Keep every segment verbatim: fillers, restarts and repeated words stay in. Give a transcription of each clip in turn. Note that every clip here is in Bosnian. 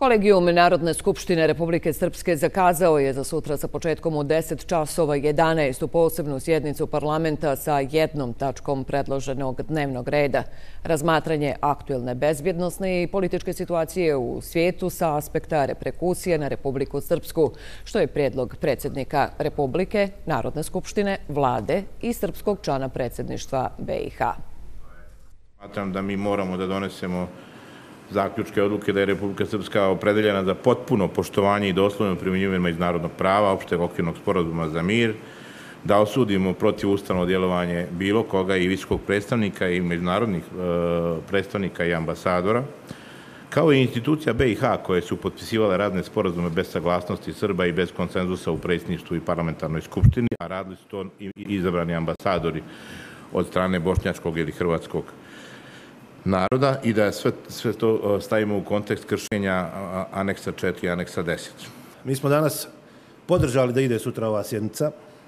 Kolegijum Narodne skupštine Republike Srpske zakazao je za sutra sa početkom u deset časova jedanaest posebnu sjednicu parlamenta sa jednom tačkom predloženog dnevnog reda. Razmatranje aktuelne bezbjednosne i političke situacije u svijetu sa aspekta reperkusije na Republiku Srpsku, što je prijedlog predsjednika Republike, Narodne skupštine, vlade i srpskog člana predsjedništva B i H. Smatram da mi moramo da donesemo zaključke odluke da je Republika Srpska opredeljena za potpuno poštovanje i doslovno primjenjivanje međunarodnog prava, opšteg okvirnog sporazuma za mir, da osudimo protivustavno djelovanje bilo koga i visokog predstavnika i međunarodnih predstavnika i ambasadora, kao i institucija B i H koje su potpisivale razne sporazume bez saglasnosti Srba i bez konsenzusa u predsjedništvu i parlamentarnoj skupštini, a radili su to i izabrani ambasadori od strane bošnjačkog ili hrvatskog naroda i da sve, sve to stavimo u kontekst kršenja aneksa četiri i aneksa deset. Mi smo danas podržali da ide sutra ova sjednica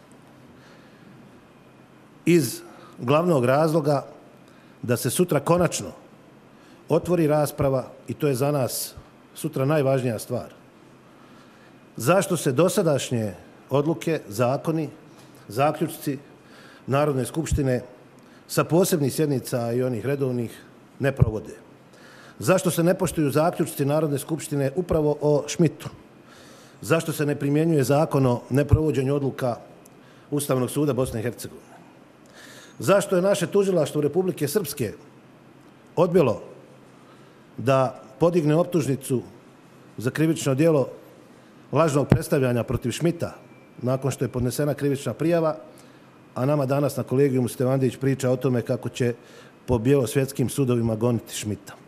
iz glavnog razloga da se sutra konačno otvori rasprava i to je za nas sutra najvažnija stvar. Zašto se dosadašnje odluke, zakoni, zaključci Narodne skupštine sa posebnih sjednica i onih redovnih ne provode? Zašto se ne poštuju zaključci Narodne skupštine upravo o Šmitu? Zašto se ne primjenjuje zakon o neprovođenju odluka Ustavnog suda Bosne i Hercegovine? Zašto je naše tužilaštvo Republike Srpske odbilo da podigne optužnicu za krivično djelo lažnog predstavljanja protiv Šmita nakon što je podnesena krivična prijava, a nama danas na kolegijumu Stevandić priča o tome kako će po bijelosvjetskim sudovima goniti Šmita?